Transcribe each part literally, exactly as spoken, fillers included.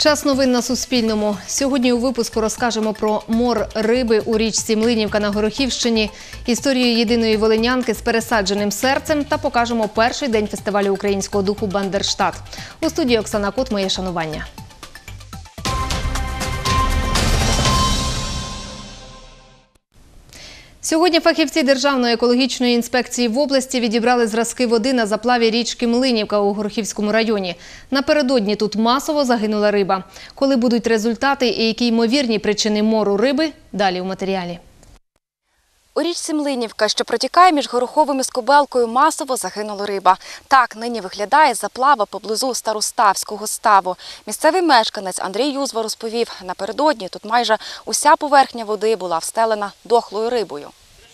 Час новин на Суспільному. Сьогодні у випуску розкажемо про мор риби у річці Млинівка на Горохівщині, історію єдиної волинянки з пересадженим серцем та покажемо перший день фестивалю українського духу «Бандерштат». У студії Оксана Кот, моє шанування. Сьогодні фахівці Державної екологічної інспекції в області відібрали зразки води на заплаві річки Млинівка у Горохівському районі. Напередодні тут масово загинула риба. Коли будуть результати і які ймовірні причини мору риби – далі у матеріалі. У річці Млинівка, що протікає між Гороховим і Скобелкою, масово загинула риба. Так нині виглядає заплава поблизу Староставського ставу. Місцевий мешканець Андрій Юзва розповів, напередодні тут майже уся поверхня води була встелена дохлою рибою.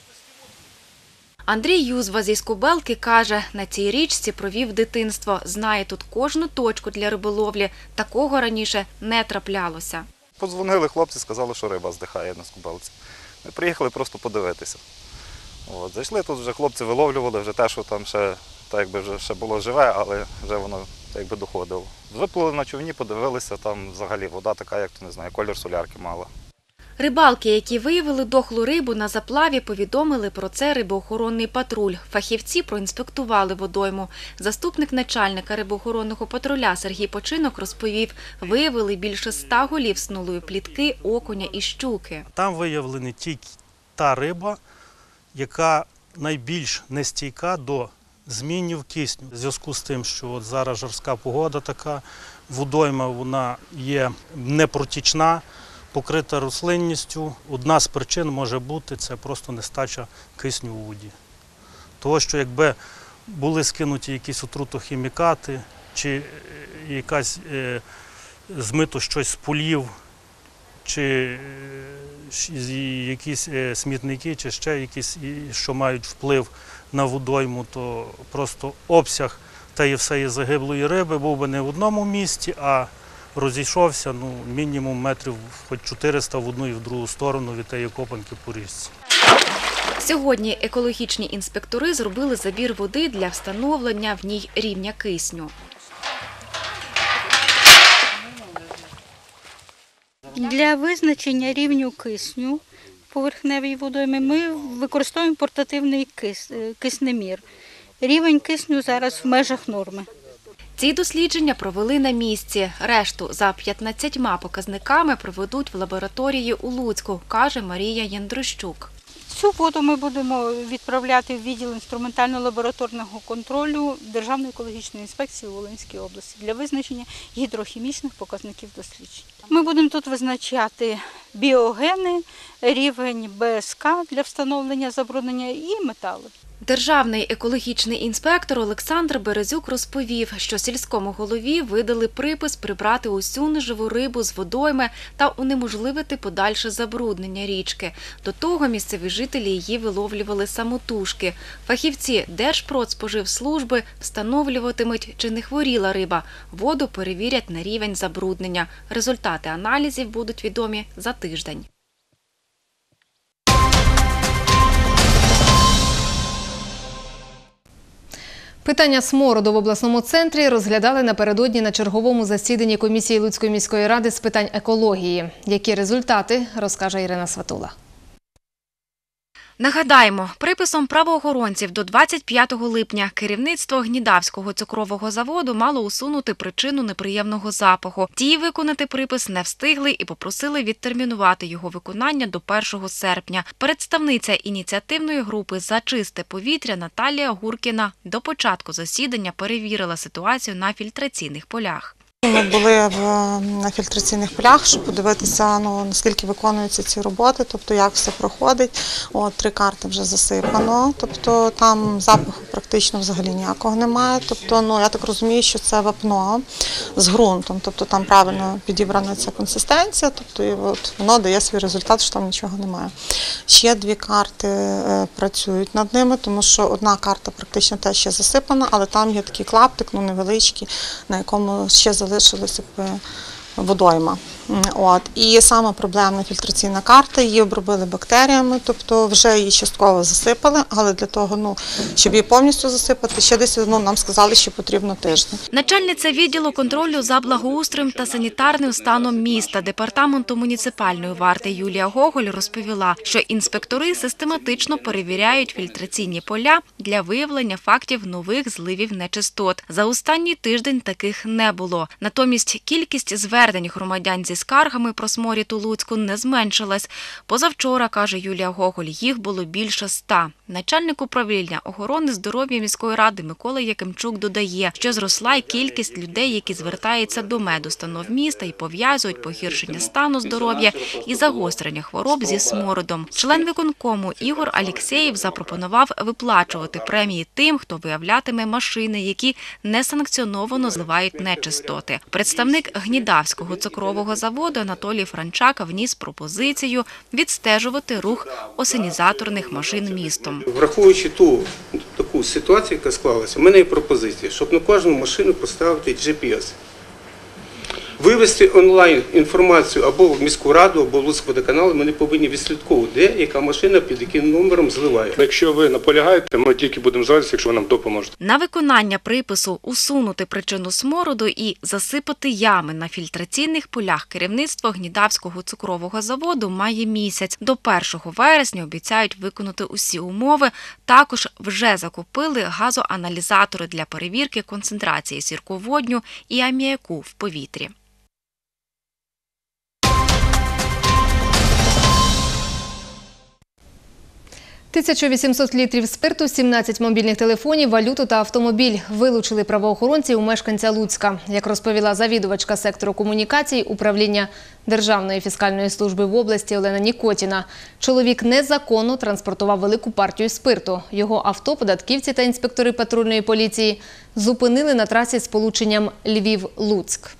Андрій Юзва зі Скобелки каже, на цій річці провів дитинство, знає тут кожну точку для риболовлі. Такого раніше не траплялося. Подзвонили хлопці, сказали, що риба здихає на Скобелці. Ми приїхали просто подивитися. От, зайшли, тут вже хлопці виловлювали, вже те, що там ще, так якби вже ще було живе, але вже воно так якби доходило. Виплили на човні, подивилися, там взагалі вода така, як то не знаю, колір солярки мала. Рибалки, які виявили дохлу рибу на заплаві, повідомили про це рибоохоронний патруль. Фахівці проінспектували водойму. Заступник начальника рибоохоронного патруля Сергій Починок розповів, виявили більше ста голів снулої плітки, окуня і щуки. Там виявлена тільки та риба, яка найбільш нестійка до змінів кисню. В зв'язку з тим, що от зараз жарка погода така, водойма вона є непротічна, покрита рослинністю. Одна з причин може бути – це просто нестача кисню у воді. Того, що якби були скинуті якісь отрутохімікати, чи якась е, змито щось з полів, чи е, якісь е, смітники, чи ще якісь, що мають вплив на водойму, то просто обсяг тієї всієї загиблої риби був би не в одному місці, а розійшовся ну, мінімум метрів хоч чотириста в одну і в другу сторону від тієї копанки по річці. Сьогодні екологічні інспектори зробили забір води для встановлення в ній рівня кисню. Для визначення рівню кисню в поверхневій водоймі ми використовуємо портативний кис... киснемір. Рівень кисню зараз в межах норми. Ці дослідження провели на місці. Решту за п'ятнадцятьма показниками проведуть в лабораторії у Луцьку, каже Марія Яндрощук. Цю воду ми будемо відправляти в відділ інструментально-лабораторного контролю Державної екологічної інспекції у Волинській області для визначення гідрохімічних показників досліджень. Ми будемо тут визначати біогени, рівень Б С К для встановлення забруднення і метали. Державний екологічний інспектор Олександр Березюк розповів, що сільському голові видали припис прибрати усю неживу рибу з водойми та унеможливити подальше забруднення річки. До того місцеві жителі її виловлювали самотужки. Фахівці Держпродспоживслужби встановлюватимуть, чи не хворіла риба. Воду перевірять на рівень забруднення. Результати аналізів будуть відомі за тиждень. Питання смороду в обласному центрі розглядали напередодні на черговому засіданні комісії Луцької міської ради з питань екології. Які результати, розкаже Ірина Сватула. Нагадаємо, приписом правоохоронців до двадцять п'ятого липня керівництво Гнідавського цукрового заводу мало усунути причину неприємного запаху. Ті виконати припис не встигли і попросили відтермінувати його виконання до першого серпня. Представниця ініціативної групи «За чисте повітря» Наталія Гуркіна до початку засідання перевірила ситуацію на фільтраційних полях. Ми були в, на фільтраційних полях, щоб подивитися, ну, наскільки виконуються ці роботи, тобто як все проходить. От, три карти вже засипано, тобто там запаху практично взагалі ніякого немає. Тобто, ну, я так розумію, що це вапно з ґрунтом, тобто там правильно підібрана ця консистенція, тобто і от воно дає свій результат, що там нічого немає. Ще дві карти е, працюють над ними, тому що одна карта практично теж ще засипана, але там є такий клаптик, ну невеличкий, на якому ще залишилися водойма. От. І саме проблемна фільтраційна карта, її обробили бактеріями, тобто вже її частково засипали, але для того, ну, щоб її повністю засипати, ще десь, ну, нам сказали, що потрібно тиждень. Начальниця відділу контролю за благоустроєм та санітарним станом міста Департаменту муніципальної варти Юлія Гоголь розповіла, що інспектори систематично перевіряють фільтраційні поля для виявлення фактів нових зливів нечистот. За останній тиждень таких не було. Натомість кількість звернень громадян зі скаргами про сморід у Луцьку не зменшилась. Позавчора, каже Юлія Гоголь, їх було більше ста. Начальник управління охорони здоров'я міської ради Микола Якимчук додає, що зросла й кількість людей, які звертаються до медустанов міста і пов'язують погіршення стану здоров'я і загострення хвороб зі смородом. Член виконкому Ігор Алєксєєв запропонував виплачувати премії тим, хто виявлятиме машини, які несанкціоновано зливають нечистоти. Представник Гнідавського цукрового заводу Анатолій Франчак вніс пропозицію відстежувати рух осенізаторних машин містом. Враховуючи ту таку ситуацію, яка склалася, в мене є пропозиція, щоб на кожну машину поставити джі пі ес. Вивести онлайн інформацію або в міську раду, або в Луцькводоканал, ми не повинні відслідковувати, де яка машина під яким номером зливає. Якщо ви наполягаєте, ми тільки будемо звертатися, якщо ви нам допоможете. На виконання припису усунути причину смороду і засипати ями на фільтраційних полях керівництво Гнідавського цукрового заводу має місяць. До першого вересня обіцяють виконати усі умови. Також вже закупили газоаналізатори для перевірки концентрації сірководню і аміаку в повітрі. тисяча вісімсот літрів спирту, сімнадцять мобільних телефонів, валюту та автомобіль вилучили правоохоронці у мешканця Луцька. Як розповіла завідувачка сектору комунікацій управління Державної фіскальної служби в області Олена Нікотіна, чоловік незаконно транспортував велику партію спирту. Його авто податківці та інспектори патрульної поліції зупинили на трасі з сполученням Львів-Луцьк.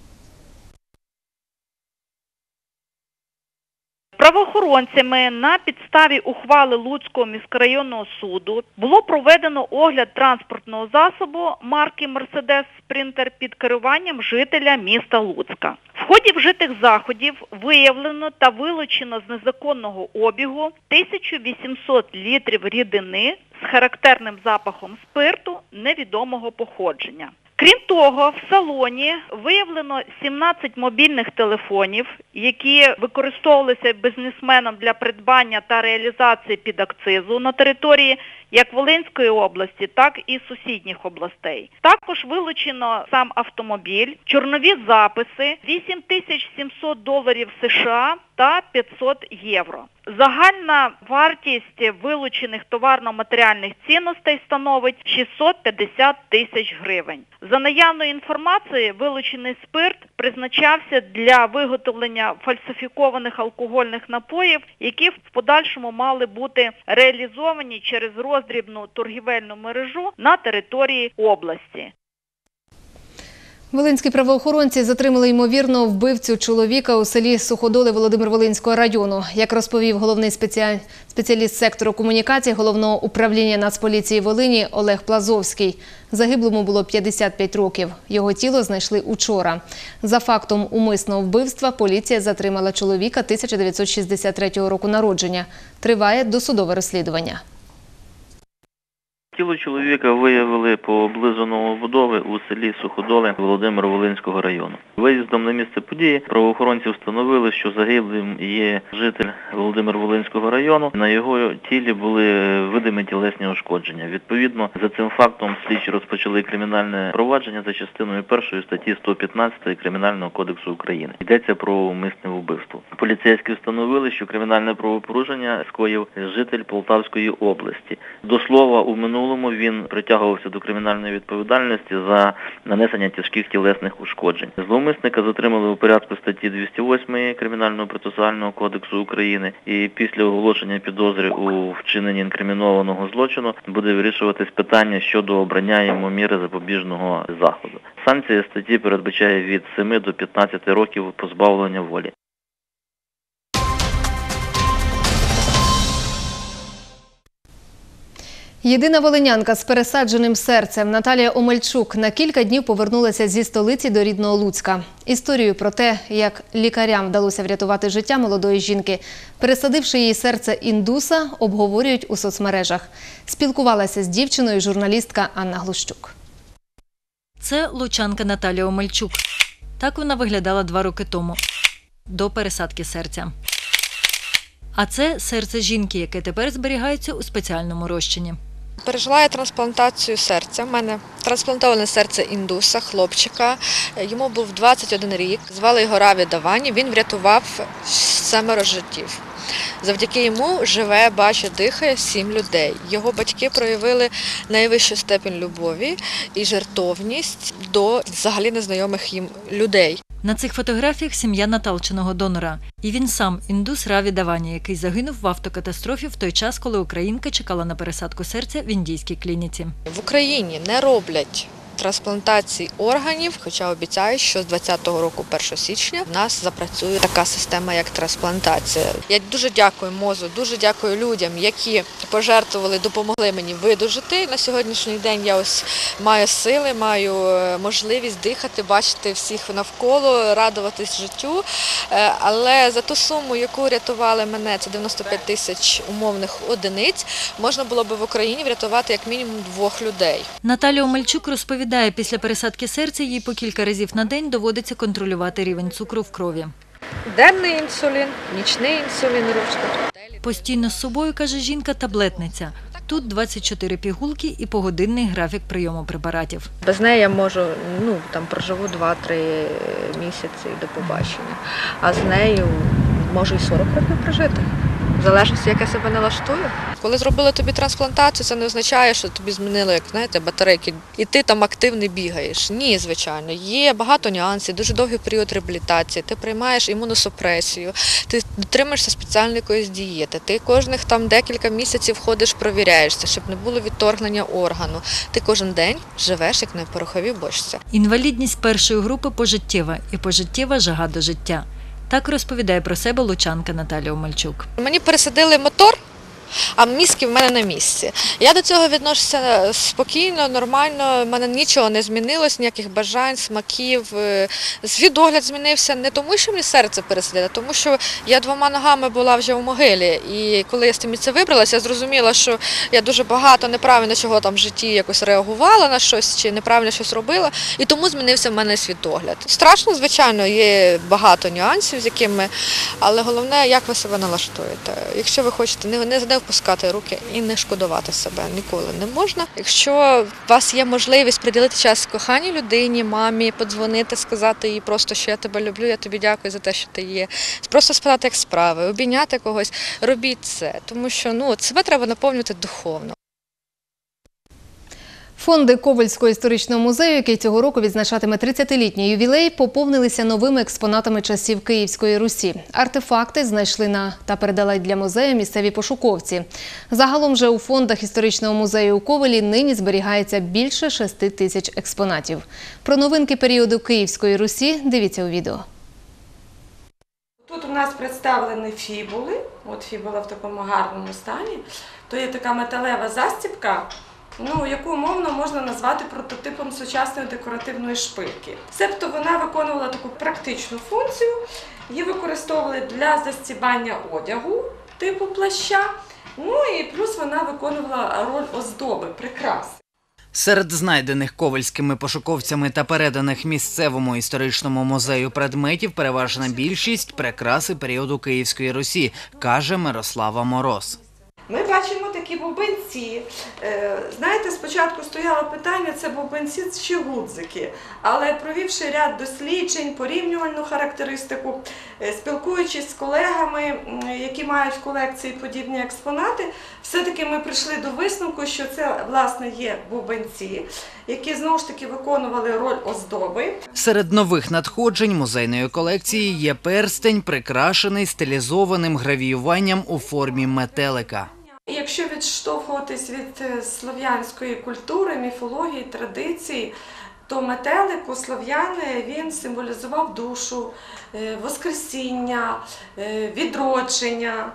Правоохоронцями на підставі ухвали Луцького міськрайонного суду було проведено огляд транспортного засобу марки «Мерседес Спринтер» під керуванням жителя міста Луцька. В ході вжитих заходів виявлено та вилучено з незаконного обігу тисячу вісімсот літрів рідини з характерним запахом спирту невідомого походження. Крім того, в салоні виявлено сімнадцять мобільних телефонів, які використовувалися бізнесменом для придбання та реалізації підакцизу на території як Волинської області, так і сусідніх областей. Також вилучено сам автомобіль, чорнові записи, вісім тисяч сімсот доларів США та п'ятсот євро. Загальна вартість вилучених товарно-матеріальних цінностей становить шістсот п'ятдесят тисяч гривень. За наявною інформацією, вилучений спирт призначався для виготовлення фальсифікованих алкогольних напоїв, які в подальшому мали бути реалізовані через роздрібну торгівельну мережу на території області. Волинські правоохоронці затримали ймовірно вбивцю чоловіка у селі Суходоли Володимир-Волинського району. Як розповів головний спеціаль... спеціаліст сектору комунікацій Головного управління Нацполіції Волині Олег Плазовський, загиблому було п'ятдесят п'ять років. Його тіло знайшли учора. За фактом умисного вбивства поліція затримала чоловіка тисяча дев'ятсот шістдесят третього року народження. Триває досудове розслідування. Тіло чоловіка виявили поблизу Новобудови у селі Суходоли Володимир-Волинського району. Виїздом на місце події правоохоронці встановили, що загиблим є житель Володимир-Волинського району. На його тілі були видимі тілесні ушкодження. Відповідно, за цим фактом слідчі розпочали кримінальне провадження за частиною першої статті сто п'ятнадцять Кримінального кодексу України. Йдеться про умисне вбивство. Поліцейські встановили, що кримінальне правопорушення скоїв житель Полтавської області. До слова, у минулому він притягувався до кримінальної відповідальності за нанесення тяжких тілесних ушкоджень. Зловмисника затримали у порядку статті двісті восьмої Кримінального процесуального кодексу України, і після оголошення підозри у вчиненні інкримінованого злочину буде вирішуватись питання щодо обрання йому міри запобіжного заходу. Санкція статті передбачає від семи до п'ятнадцяти років позбавлення волі. Єдина волинянка з пересадженим серцем Наталія Омельчук на кілька днів повернулася зі столиці до рідного Луцька. Історію про те, як лікарям вдалося врятувати життя молодої жінки, пересадивши її серце індуса, обговорюють у соцмережах. Спілкувалася з дівчиною журналістка Анна Глущук. Це лучанка Наталія Омельчук. Так вона виглядала два роки тому, до пересадки серця. А це серце жінки, яке тепер зберігається у спеціальному розчині. Пережила я трансплантацію серця. У мене трансплантоване серце індуса, хлопчика. Йому був двадцять один рік. Звали його Раві Давані. Він врятував семеро життів. Завдяки йому живе, бачить, дихає сім людей. Його батьки проявили найвищу степень любові і жертовність до взагалі незнайомих їм людей. На цих фотографіях сім'я наталченого донора. І він сам, індус Раві Давані, який загинув в автокатастрофі в той час, коли українка чекала на пересадку серця в індійській клініці. В Україні не роблять трансплантації органів, хоча обіцяють, що з двадцятого року, першого січня, в нас запрацює така система, як трансплантація. Я дуже дякую МОЗу, дуже дякую людям, які пожертвували, допомогли мені видужити. На сьогоднішній день я ось маю сили, маю можливість дихати, бачити всіх навколо, радуватись життю. Але за ту суму, яку рятували мене, це дев'яносто п'ять тисяч умовних одиниць, можна було б в Україні врятувати як мінімум двох людей. Наталія Омельчук розповідає, після пересадки серця їй по кілька разів на день доводиться контролювати рівень цукру в крові. Денний інсулін, нічний інсулін, ручка. Постійно з собою, каже жінка, таблетниця. Тут двадцять чотири пігулки і погодинний графік прийому препаратів. Без неї я можу, ну, там проживу два-три місяці до побачення, а з нею можу і сорок років прожити. В залежності, як я себе налаштую. Коли зробили тобі трансплантацію, це не означає, що тобі змінили, як знаєте, батарейки, і ти там активно бігаєш. Ні, звичайно. Є багато нюансів, дуже довгий період реабілітації, ти приймаєш імуносупресію, ти дотримуєшся спеціальної якоїсь дієти, ти кожних там декілька місяців ходиш, провіряєшся, щоб не було відторгнення органу. Ти кожен день живеш, як на пороховій бочці. Інвалідність першої групи пожиттєва і пожиттєва жага до життя. Так розповідає про себе лучанка Наталія Омельчук. Мені пересадили мотор, а мізки в мене на місці. Я до цього відношуся спокійно, нормально, в мене нічого не змінилось, ніяких бажань, смаків. Світогляд змінився не тому, що мені серце пересадили, а тому що я двома ногами була вже в могилі. І коли я з тим це вибралася, я зрозуміла, що я дуже багато неправильно чого там в житті якось реагувала на щось чи неправильно щось робила, і тому змінився в мене світогляд. Страшно, звичайно, є багато нюансів, з якими, але головне, як ви себе налаштуєте. Якщо ви хочете не, не не впускати руки і не шкодувати себе ніколи не можна. Якщо у вас є можливість приділити час коханій людині, мамі, подзвонити, сказати їй просто, що я тебе люблю, я тобі дякую за те, що ти є. Просто спитати, як справи, обійняти когось, робіть це, тому що ну, себе треба наповнювати духовно. Фонди Ковельського історичного музею, який цього року відзначатиме тридцятилітній ювілей, поповнилися новими експонатами часів Київської Русі. Артефакти знайшли на та передали для музею місцеві пошуковці. Загалом же у фондах історичного музею у Ковелі нині зберігається більше шести тисяч експонатів. Про новинки періоду Київської Русі дивіться у відео. Тут у нас представлені фібули. От фібула в такому гарному стані. То є така металева застібка, ну, яку умовно можна назвати прототипом сучасної декоративної шпильки. Себто вона виконувала таку практичну функцію, її використовували для застібання одягу типу плаща, ну і плюс вона виконувала роль оздоби, прикраси. Серед знайдених ковельськими пошуковцями та переданих місцевому історичному музею предметів переважна більшість – прикраси періоду Київської Русі, каже Мирослава Мороз. Ми бачимо такі бубенці. Знаєте, спочатку стояло питання, це бубенці чи гудзики. Але провівши ряд досліджень, порівнювальну характеристику, спілкуючись з колегами, які мають в колекції подібні експонати, все-таки ми прийшли до висновку, що це, власне, є бубенці, які, знову ж таки, виконували роль оздоби. Серед нових надходжень музейної колекції є перстень, прикрашений стилізованим гравіюванням у формі метелика. Якщо відштовхуватись від слов'янської культури, міфології, традицій, то метелик у слов'яни він символізував душу, воскресіння, відродження.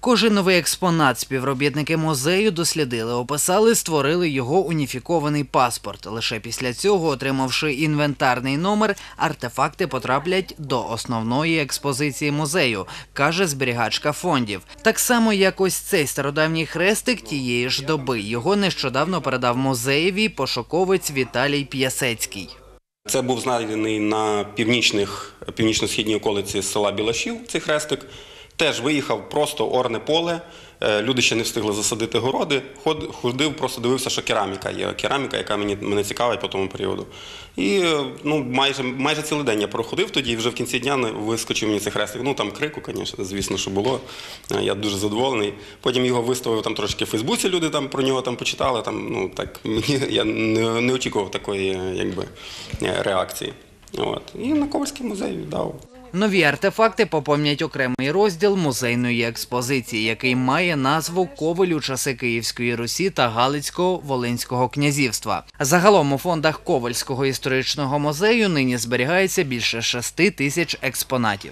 Кожен новий експонат співробітники музею дослідили, описали, створили його уніфікований паспорт. Лише після цього, отримавши інвентарний номер, артефакти потраплять до основної експозиції музею, каже зберігачка фондів. Так само, як ось цей стародавній хрестик тієї ж доби. Його нещодавно передав музеєві пошуковець Віталій П'ясецький. Це був знайдений на північних, північно-східній околиці села Білашів, цей хрестик. Теж виїхав просто орне поле, люди ще не встигли засадити городи, ходив, просто дивився, що кераміка є, кераміка, яка мені, мене цікавить по тому періоду. І ну, майже, майже цілий день я проходив тоді, і вже в кінці дня вискочив мені цей хрестик. Ну там крику, звісно, що було, я дуже задоволений. Потім його виставив там трошки в Фейсбуці, люди там про нього там почитали, там, ну, так, мені, я не, не очікував такої якби, реакції. От. І на Ковальський музей віддав. Нові артефакти поповнять окремий розділ музейної експозиції, який має назву «Коваль у часи Київської Русі та Галицького Волинського князівства». Загалом у фондах Ковальського історичного музею нині зберігається більше шести тисяч експонатів.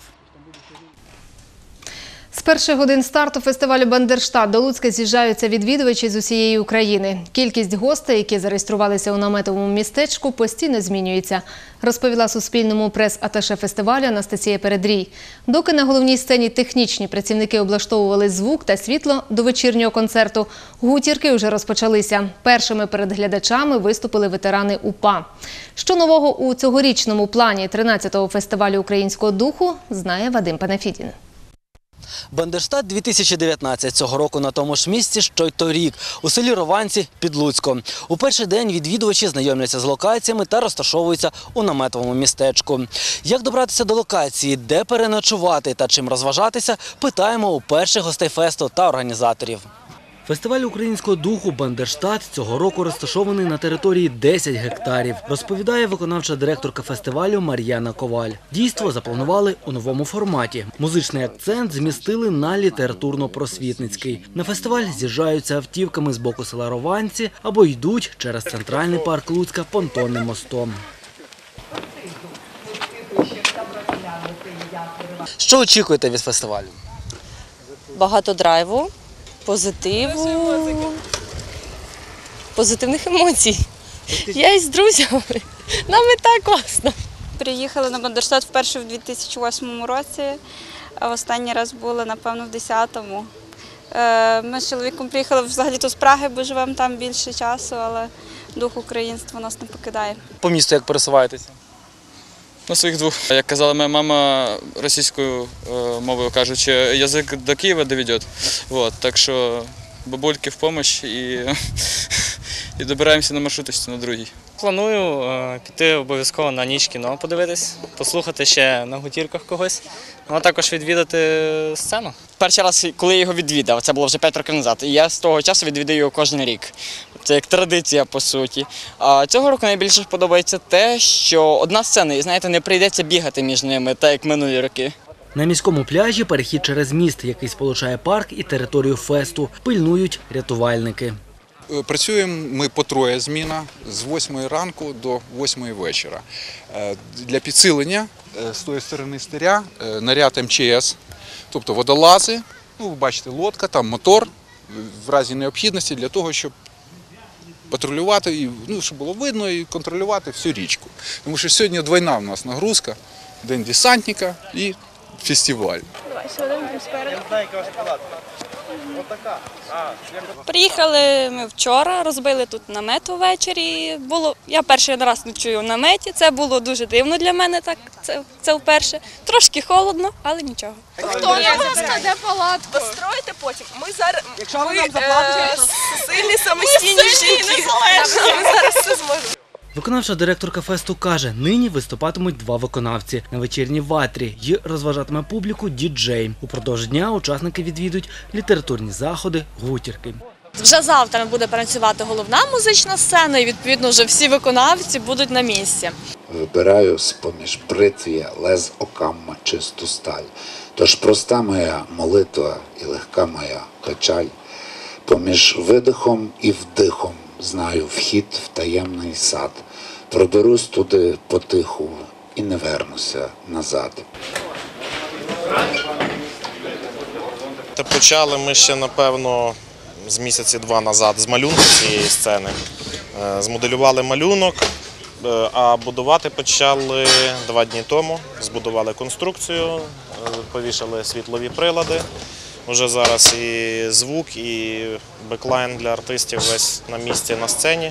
З перших годин старту фестивалю «Бандерштат» до Луцька з'їжджаються відвідувачі з усієї України. Кількість гостей, які зареєструвалися у наметовому містечку, постійно змінюється, розповіла Суспільному прес-аташе фестивалю Анастасія Передрій. Доки на головній сцені технічні працівники облаштовували звук та світло до вечірнього концерту, гутірки вже розпочалися. Першими перед глядачами виступили ветерани УПА. Що нового у цьогорічному плані тринадцятого фестивалю українського духу, знає Вадим Панафідін. Бандерштат дві тисячі дев'ятнадцять. Цього року на тому ж місці, що й торік, у селі Рованці під Луцьком. У перший день відвідувачі знайомляться з локаціями та розташовуються у наметовому містечку. Як добратися до локації, де переночувати та чим розважатися, питаємо у перших гостей фесту та організаторів. Фестиваль українського духу «Бандерштат» цього року розташований на території десять гектарів, розповідає виконавча директорка фестивалю Мар'яна Коваль. Дійство запланували у новому форматі. Музичний акцент змістили на літературно-просвітницький. На фестиваль з'їжджаються автівками з боку села Рованці або йдуть через центральний парк Луцька понтонним мостом. Що очікуєте від фестивалю? Багато драйву. Позитиву, позитивних емоцій. Я із друзями. Нам і так класно. Приїхали на Бандерштат вперше в дві тисячі восьмому році, а останній раз були, напевно, в десятому. Ми з чоловіком приїхали взагалі-то з Праги, бо живемо там більше часу, але дух українства нас не покидає. По місту як пересуваєтеся? На своїх двох. Як казала моя мама, російською мовою кажучи, язик до Києва доведе. Вот, так що бабульки в допомогу і, і добираємося на маршруточці на другій. Планую е, піти обов'язково на ніч кіно подивитись, послухати ще на гутірках когось, а також відвідати сцену. Перший раз, коли я його відвідав, це було вже п'ять років назад, і я з того часу відвідую його кожен рік. Це як традиція, по суті. А цього року найбільше подобається те, що одна сцена, і, знаєте, не прийдеться бігати між ними, так як минулі роки. На міському пляжі перехід через міст, який сполучає парк і територію фесту, пильнують рятувальники. Працюємо ми по троє зміна з восьмої ранку до восьмої вечора. Для підсилення з тої сторони стиря наряд ем че ес, тобто водолази, ну, ви бачите, лодка, там мотор, в разі необхідності для того, щоб патрулювати, і, ну, щоб було видно і контролювати всю річку. Тому що сьогодні двойна в нас нагрузка, день десантника і фестиваль. Приїхали ми вчора, розбили тут намет увечері. Було, я перший раз ночую в наметі, це було дуже дивно для мене, так, це, це вперше. Трошки холодно, але нічого. Хто не розкладе палатку? Построїте потім. Ми зараз ми, е, сильні, самостійні жінки. Ми зараз все зможемо. Виконавча директорка фесту каже, нині виступатимуть два виконавці на вечірній ватрі і розважатиме публіку діджей. Упродовж дня учасники відвідують літературні заходи, гутірки. Вже завтра буде працювати головна музична сцена і, відповідно, вже всі виконавці будуть на місці. Вибираю з-поміж бритві лез окамма чисту сталь. Тож проста моя молитва і легка моя печаль. Поміж видихом і вдихом знаю вхід в таємний сад. Проберусь туди потиху і не вернуся назад. Почали ми ще, напевно, з місяці два назад з малюнку цієї сцени. Змоделювали малюнок, а будувати почали два дні тому. Збудували конструкцію, повішали світлові прилади. Уже зараз і звук, і беклайн для артистів весь на місці, на сцені.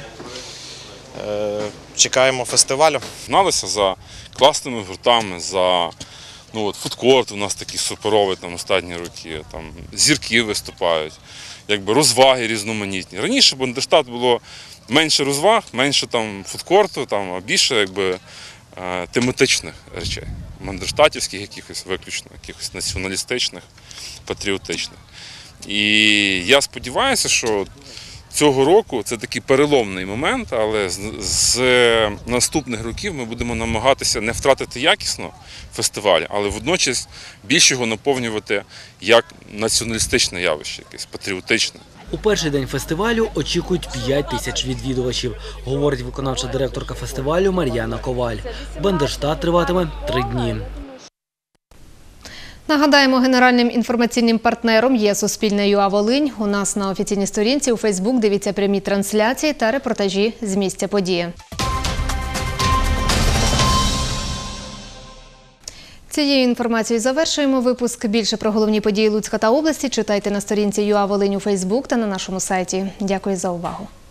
Чекаємо фестивалю. Гналися за класними гуртами, за ну, от, фудкорт у нас такий суперовий там, останні роки, там, зірки виступають, якби, розваги різноманітні. Раніше Бандерштат було менше розваг, менше там, фудкорту, там, а більше якби, тематичних речей. Бандерштатівських якихось виключно, якихось націоналістичних, патріотичних. І я сподіваюся, що цього року це такий переломний момент, але з, з наступних років ми будемо намагатися не втратити якісно фестиваль, але водночас більш його наповнювати як націоналістичне явище, якесь патріотичне. У перший день фестивалю очікують п'ять тисяч відвідувачів, говорить виконавча директорка фестивалю Мар'яна Коваль. Бандерштат триватиме три дні. Нагадаємо, генеральним інформаційним партнером є Суспільне.ЮА Волинь. У нас на офіційній сторінці у Фейсбук дивіться прямі трансляції та репортажі з місця події. Цією інформацією завершуємо випуск. Більше про головні події Луцька та області читайте на сторінці ЮА Волинь у Фейсбук та на нашому сайті. Дякую за увагу.